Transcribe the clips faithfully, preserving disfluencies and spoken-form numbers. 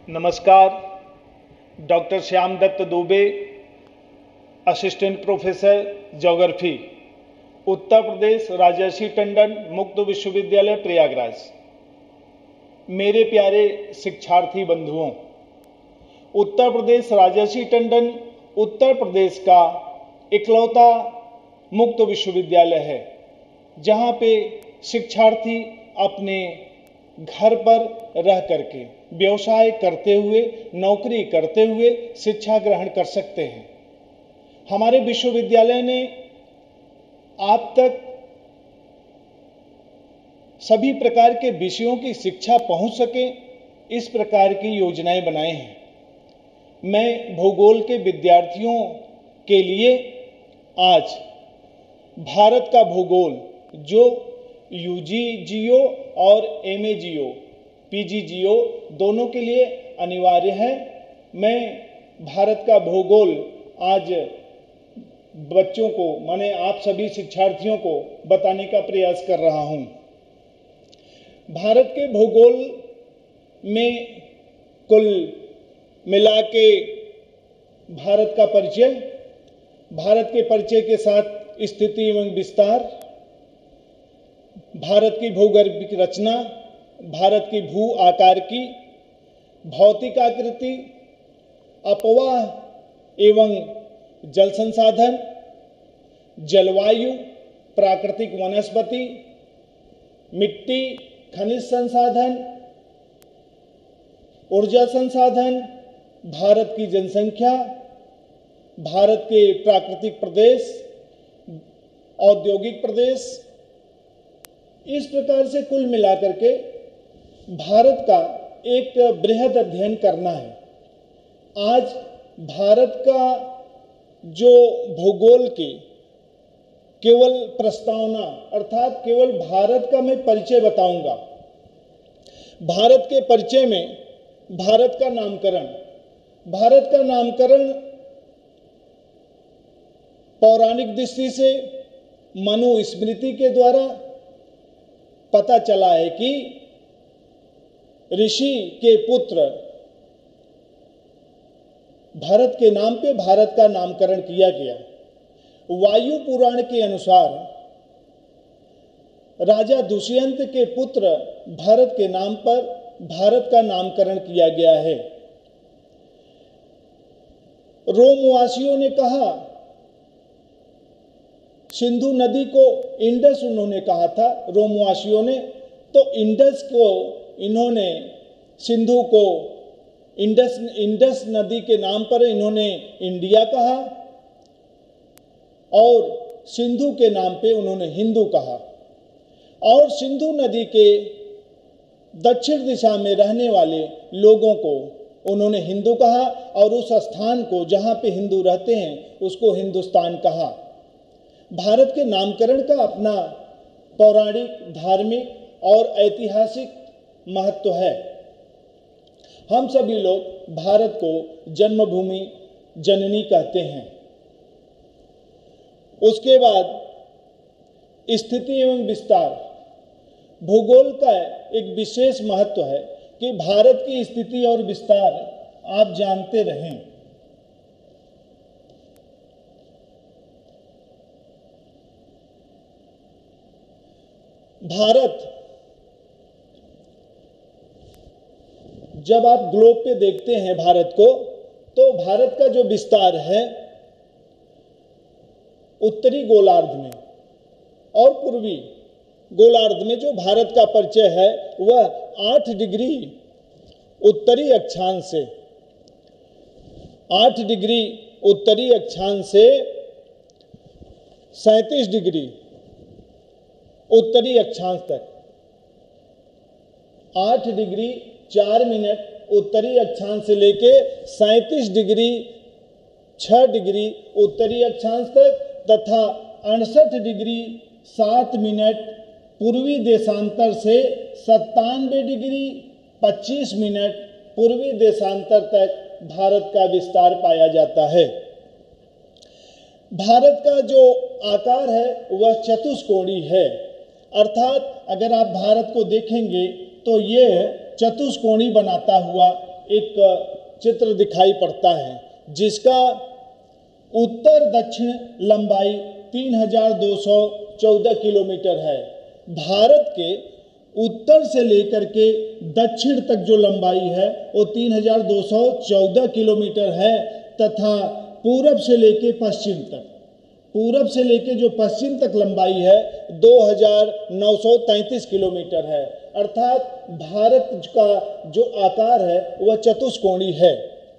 नमस्कार। Doctor Shyam Datt Dubey, assistant professor geography, Uttar Pradesh Rajarshi Tandon Mukt Vishwavidyalaya Prayagraj. मेरे प्यारे शिक्षार्थी बंधुओं, उत्तर प्रदेश राजर्षि टंडन उत्तर प्रदेश का इकलौता मुक्त विश्वविद्यालय है जहां पे शिक्षार्थी अपने घर पर रह करके व्यवसाय करते हुए, नौकरी करते हुए शिक्षा ग्रहण कर सकते हैं। हमारे विश्वविद्यालय ने आप तक सभी प्रकार के विषयों की शिक्षा पहुंच सके, इस प्रकार की योजनाएं बनाए हैं। मैं भूगोल के विद्यार्थियों के लिए आज भारत का भूगोल, जो यूजी जियो और एमए जियो, पीजी जियो दोनों के लिए अनिवार्य है, मैं भारत का भूगोल आज बच्चों को, माने आप सभी शिक्षार्थियों को बताने का प्रयास कर रहा हूं। भारत के भूगोल में कुल मिला के भारत का परिचय, भारत के परिचय के साथ स्थिति एवं विस्तार, भारत की भूगर्भिक रचना, भारत की भू आकार की भौतिक आकृति, अपवाह एवं जल संसाधन, जलवायु, प्राकृतिक वनस्पति, मिट्टी, खनिज संसाधन, ऊर्जा संसाधन, भारत की जनसंख्या, भारत के प्राकृतिक प्रदेश, औद्योगिक प्रदेश, इस प्रकार से कुल मिलाकर के भारत का एक बृहद अध्ययन करना है। आज भारत का जो भूगोल की केवल प्रस्तावना, अर्थात केवल भारत का मैं परिचय बताऊंगा। भारत के परिचय में भारत का नामकरण, भारत का नामकरण पौराणिक दृष्टि से मनुस्मृति के द्वारा पता चला है कि ऋषि के पुत्र भरत के नाम पे भारत का नामकरण किया गया। वायु पुराण के अनुसार राजा दुष्यंत के पुत्र भरत के नाम पर भारत का नामकरण किया गया है। रोमवासियों ने कहा, सिंधु नदी को इंडस उन्होंने कहा था, रोमवासियों ने, तो इंडस को इन्होंने, सिंधु को इंडस इंडस नदी के नाम पर इन्होंने इंडिया कहा और सिंधु के नाम पे उन्होंने हिंदू कहा। और सिंधु नदी के दक्षिण दिशा में रहने वाले लोगों को उन्होंने हिंदू कहा और उस स्थान को जहां पे हिंदू रहते हैं उसको हिंदुस्तान कहा। भारत के नामकरण का अपना पौराणिक, धार्मिक और ऐतिहासिक महत्व है। हम सभी लोग भारत को जन्मभूमि, जननी कहते हैं। उसके बाद स्थिति एवं विस्तार, भूगोल का एक विशेष महत्व है कि भारत की स्थिति और विस्तार आप जानते रहें। भारत, जब आप ग्लोब पे देखते हैं भारत को, तो भारत का जो विस्तार है उत्तरी गोलार्ध में और पूर्वी गोलार्ध में जो भारत का परिचय है वह आठ डिग्री उत्तरी अक्षांश से आठ डिग्री उत्तरी अक्षांश से सैंतीस डिग्री उत्तरी अक्षांश तक, आठ डिग्री चार मिनट उत्तरी अक्षांश से लेके सैंतीस डिग्री छह डिग्री उत्तरी अक्षांश तक तथा अड़सठ डिग्री सात मिनट पूर्वी देशांतर से सत्तानवे डिग्री पच्चीस मिनट पूर्वी देशांतर तक भारत का विस्तार पाया जाता है। भारत का जो आकार है वह चतुष्कोणीय है, अर्थात अगर आप भारत को देखेंगे तो ये चतुष्कोणी बनाता हुआ एक चित्र दिखाई पड़ता है जिसका उत्तर दक्षिण लंबाई तीन हजार दो सौ चौदह किलोमीटर है। भारत के उत्तर से लेकर के दक्षिण तक जो लंबाई है वो तीन हजार दो सौ चौदह किलोमीटर है तथा पूरब से लेकर पश्चिम तक पूरब से लेकर जो पश्चिम तक लंबाई है दो हजार नौ सौ तैंतीस किलोमीटर है। अर्थात भारत का जो आकार है वह चतुष्कोणीय है।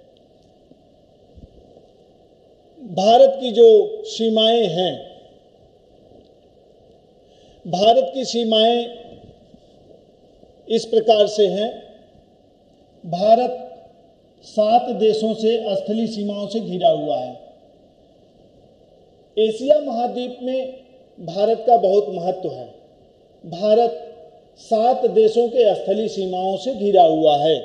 भारत की जो सीमाएं हैं, भारत की सीमाएं इस प्रकार से हैं। भारत सात देशों से स्थलीय सीमाओं से घिरा हुआ है। एशिया महाद्वीप में भारत का बहुत महत्व है। भारत सात देशों के स्थलीय सीमाओं से घिरा हुआ है।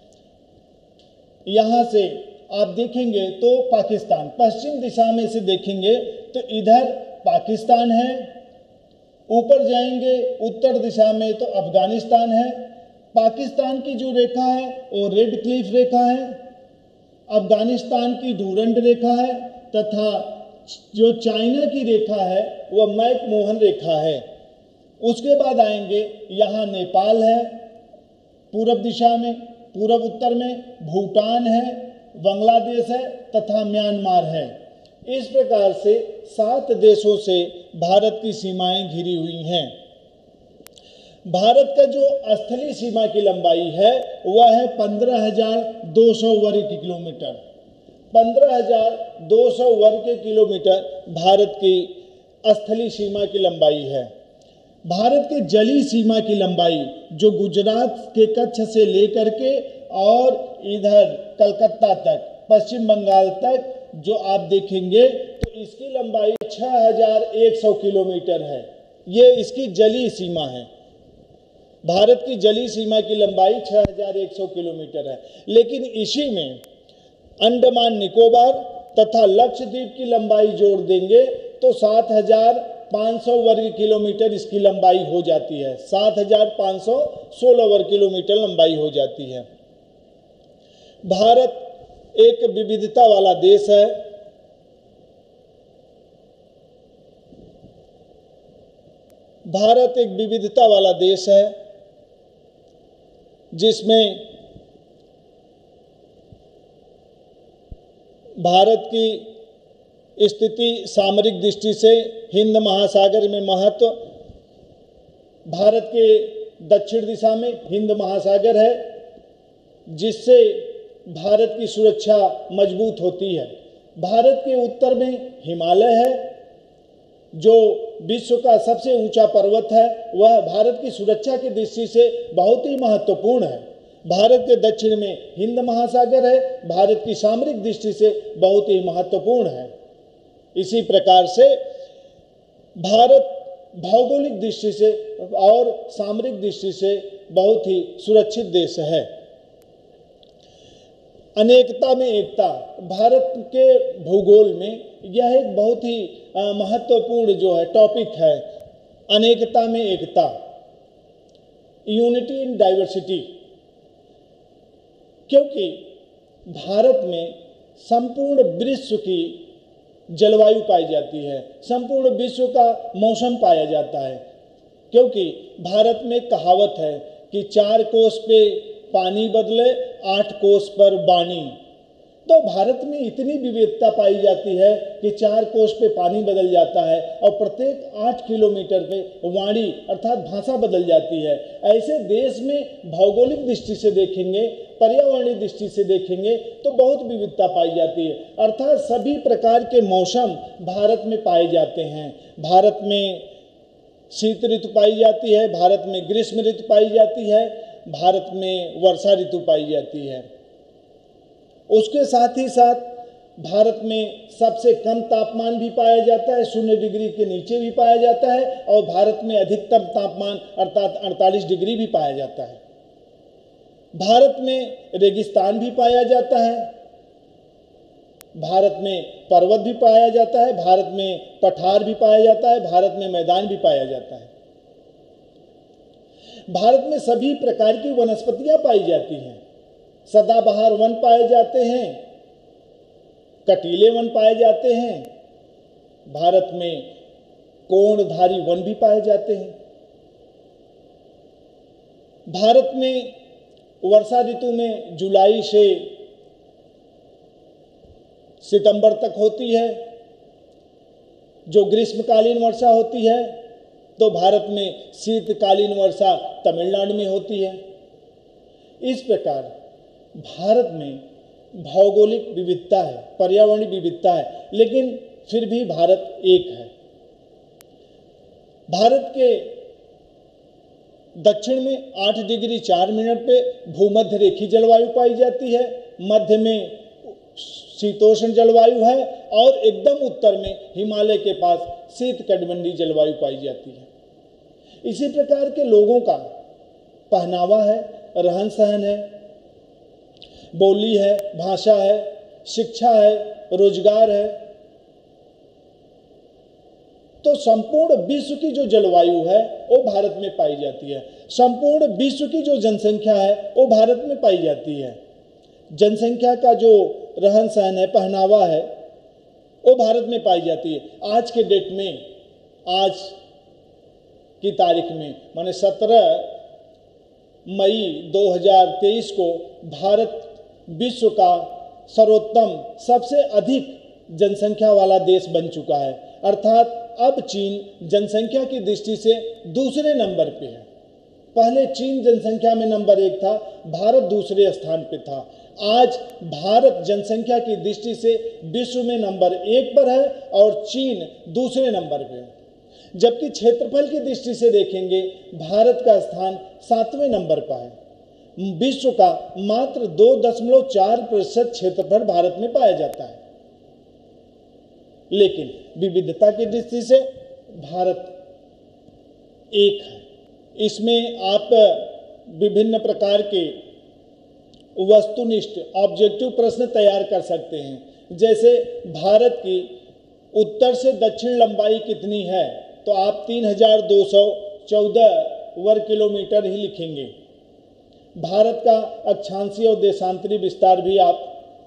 यहां से आप देखेंगे तो पाकिस्तान, पश्चिम दिशा में से देखेंगे तो इधर पाकिस्तान है, ऊपर जाएंगे उत्तर दिशा में तो अफगानिस्तान है। पाकिस्तान की जो रेखा है वो रेड क्लिफ रेखा है, अफगानिस्तान की डूरंड रेखा है तथा जो चाइना की रेखा है वह मैकमोहन रेखा है। उसके बाद आएंगे यहाँ नेपाल है पूरब दिशा में, पूरब उत्तर में भूटान है, बांग्लादेश है तथा म्यांमार है। इस प्रकार से सात देशों से भारत की सीमाएं घिरी हुई हैं। भारत का जो स्थलीय सीमा की लंबाई है वह है पंद्रह हजार दो सौ वर्ग किलोमीटर। पंद्रह हजार दो सौ वर्ग किलोमीटर भारत की स्थलीय सीमा की लंबाई है। भारत के जलीय सीमा की लंबाई जो गुजरात के कच्छ से लेकर के और इधर कलकत्ता तक, पश्चिम बंगाल तक जो आप देखेंगे तो इसकी लंबाई छह हजार एक सौ किलोमीटर है। ये इसकी जलीय सीमा है। भारत की जलीय सीमा की लंबाई छह हजार एक सौ किलोमीटर है। लेकिन इसी में अंडमान निकोबार तथा लक्षद्वीप की लंबाई जोड़ देंगे तो सात हजार पाँच सौ वर्ग किलोमीटर इसकी लंबाई हो जाती है। सात हजार पाँच सौ सोलह वर्ग किलोमीटर लंबाई हो जाती है। भारत एक विविधता वाला देश है। भारत एक विविधता वाला देश है जिसमें भारत की स्थिति सामरिक दृष्टि से हिंद महासागर में महत्व, भारत के दक्षिण दिशा में हिंद महासागर है जिससे भारत की सुरक्षा मजबूत होती है। भारत के उत्तर में हिमालय है जो विश्व का सबसे ऊंचा पर्वत है, वह भारत की सुरक्षा की दृष्टि से बहुत ही महत्वपूर्ण है। भारत के दक्षिण में हिंद महासागर है, भारत की सामरिक दृष्टि से बहुत ही महत्वपूर्ण है। इसी प्रकार से भारत भौगोलिक दृष्टि से और सामरिक दृष्टि से बहुत ही सुरक्षित देश है। अनेकता में एकता, भारत के भूगोल में यह एक बहुत ही महत्वपूर्ण जो है टॉपिक है, अनेकता में एकता, यूनिटी इन डाइवर्सिटी। क्योंकि भारत में संपूर्ण विश्व की जलवायु पाई जाती है, संपूर्ण विश्व का मौसम पाया जाता है। क्योंकि भारत में कहावत है कि चार कोस पे पानी बदले आठ कोस पर वाणी। तो भारत में इतनी विविधता पाई जाती है कि चार कोस पे पानी बदल जाता है और प्रत्येक आठ किलोमीटर पे वाणी अर्थात भाषा बदल जाती है। ऐसे देश में भौगोलिक दृष्टि से देखेंगे, पर्यावरणीय दृष्टि से देखेंगे तो बहुत विविधता पाई जाती है। अर्थात सभी प्रकार के मौसम भारत में पाए जाते हैं। भारत में शीत ऋतु पाई जाती है, भारत में ग्रीष्म ऋतु पाई जाती है, भारत में वर्षा ऋतु पाई जाती है। उसके साथ ही साथ भारत में सबसे कम तापमान भी पाया जाता है, शून्य डिग्री के नीचे भी पाया जाता है, और भारत में अधिकतम तापमान अर्थात अड़तालीस डिग्री भी पाया जाता है। भारत में रेगिस्तान भी पाया जाता है, भारत में पर्वत भी पाया जाता है, भारत में पठार भी पाया जाता है, भारत में मैदान भी पाया जाता है। भारत में सभी प्रकार की वनस्पतियां पाई जाती हैं। सदाबहार वन पाए जाते हैं, कटीले वन पाए जाते हैं, भारत में कोणधारी वन भी पाए जाते हैं। भारत में वर्षा ऋतु में जुलाई से सितंबर तक होती है। जो ग्रीष्मकालीन वर्षा होती है तो भारत में शीतकालीन वर्षा तमिलनाडु में होती है। इस प्रकार भारत में भौगोलिक विविधता है, पर्यावरणीय विविधता है, लेकिन फिर भी भारत एक है। भारत के दक्षिण में आठ डिग्री चार मिनट पे भूमध्य रेखीय जलवायु पाई जाती है, मध्य में शीतोष्ण जलवायु है और एकदम उत्तर में हिमालय के पास शीतकटिबंधीय जलवायु पाई जाती है। इसी प्रकार के लोगों का पहनावा है, रहन सहन है, बोली है, भाषा है, शिक्षा है, रोजगार है। तो संपूर्ण विश्व की जो जलवायु है वो भारत में पाई जाती है। संपूर्ण विश्व की जो जनसंख्या है वो भारत में पाई जाती है। जनसंख्या का जो रहन सहन है, पहनावा है, वो भारत में पाई जाती है। आज के डेट में, आज की तारीख में, माने सत्रह मई दो हज़ार तेईस को भारत विश्व का सर्वोत्तम, सबसे अधिक जनसंख्या वाला देश बन चुका है। अर्थात अब चीन जनसंख्या की दृष्टि से दूसरे नंबर पे है। पहले चीन जनसंख्या में नंबर एक था, भारत दूसरे स्थान पे था। आज भारत जनसंख्या की दृष्टि से विश्व में नंबर एक पर है और चीन दूसरे नंबर पे है। जबकि क्षेत्रफल की दृष्टि से देखेंगे भारत का स्थान सातवें नंबर पर है। विश्व का मात्र दो दशमलव चार प्रतिशत क्षेत्रफल भारत में पाया जाता है, लेकिन विविधता की दृष्टि से भारत एक है। इसमें आप विभिन्न प्रकार के वस्तुनिष्ठ ऑब्जेक्टिव प्रश्न तैयार कर सकते हैं। जैसे भारत की उत्तर से दक्षिण लंबाई कितनी है, तो आप तीन हजार दो सौ चौदह वर्ग किलोमीटर ही लिखेंगे। भारत का अक्षांशीय और देशांतरी विस्तार भी आप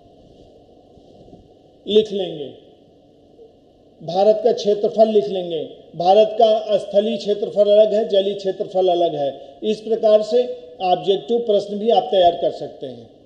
लिख लेंगे। भारत का क्षेत्रफल लिख लेंगे। भारत का स्थलीय क्षेत्रफल अलग है, जलीय क्षेत्रफल अलग है। इस प्रकार से ऑब्जेक्टिव प्रश्न भी आप तैयार कर सकते हैं।